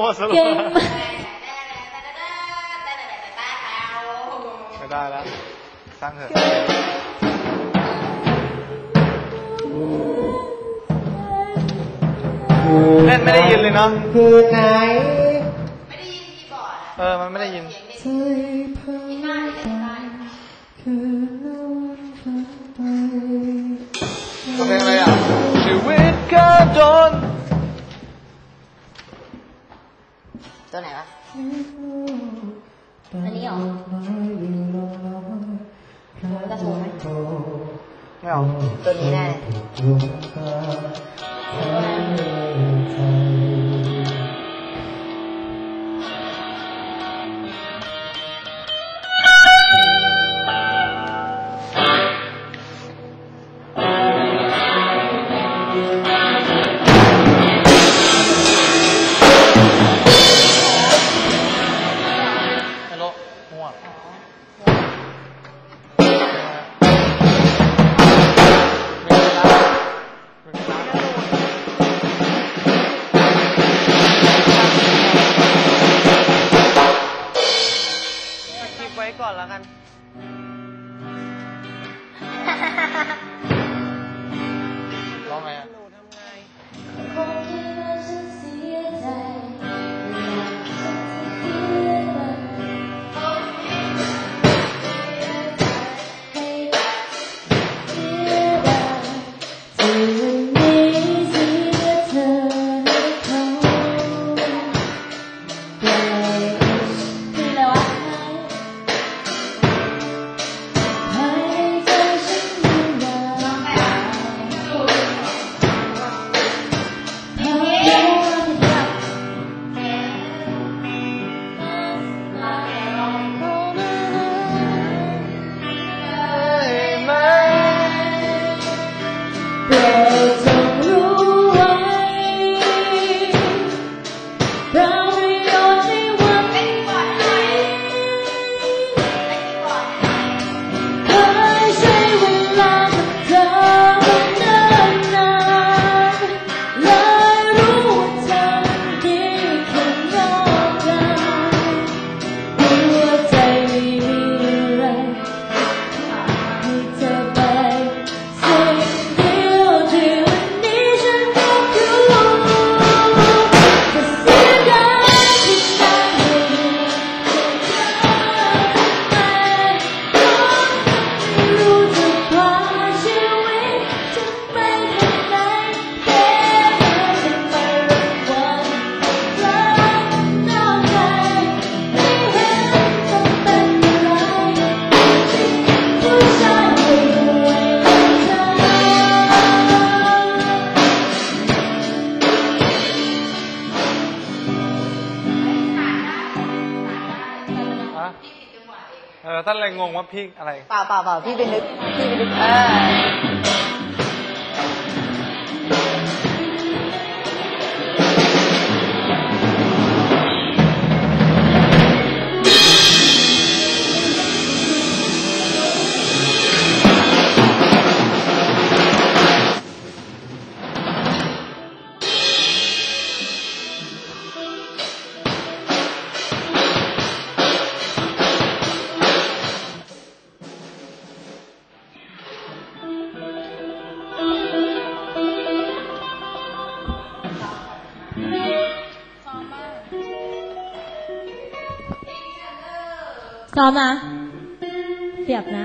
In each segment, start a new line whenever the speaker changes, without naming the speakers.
มั่วสรุปไม่ได้แล้วสร้างเถอะเล่นไม่ได้ยินเลยเนาะคือไหนไม่ได้ยินคีย์บอร์ดมันไม่ได้ยินตัวเพลงอะไรอ่ะชีวิตก็โดน
ตัวไหนวะอันนี้เหรอจะถูกไหม
ไม่เอา
ตัวนี้แน่
ก่อนแล้วกันร้องไงอ่ะท่านอะไรงงว่าพี่อะไร
เปล่าพี่ไปนึก
ซ้อมนะเสียบนะ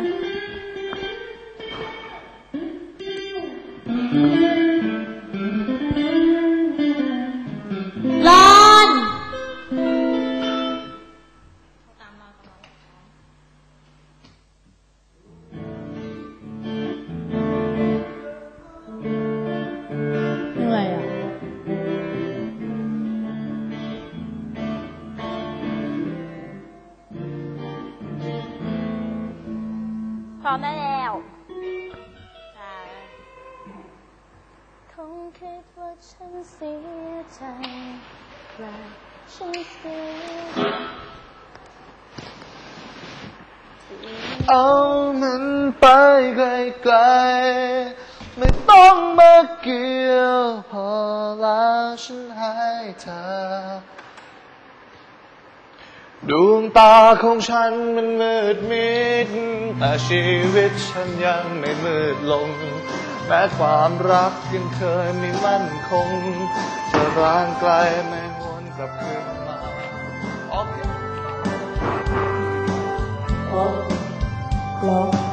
รอนเหนื่อยอ่ะพร้อมได้แล้วคงคิดว่าฉันเสียใจและฉันเสีย
เอามันไปไกลๆไม่ต้องมาเกี่ยวพอแล้วฉันให้เธอดวงตาของฉันมันมืดมิดแต่ชีวิตฉันยังไม่มืดลงแม้ความรักยังเคยไม่มั่นคงจะร้างไกลไม่หวนกลับคืนมา
แล้ว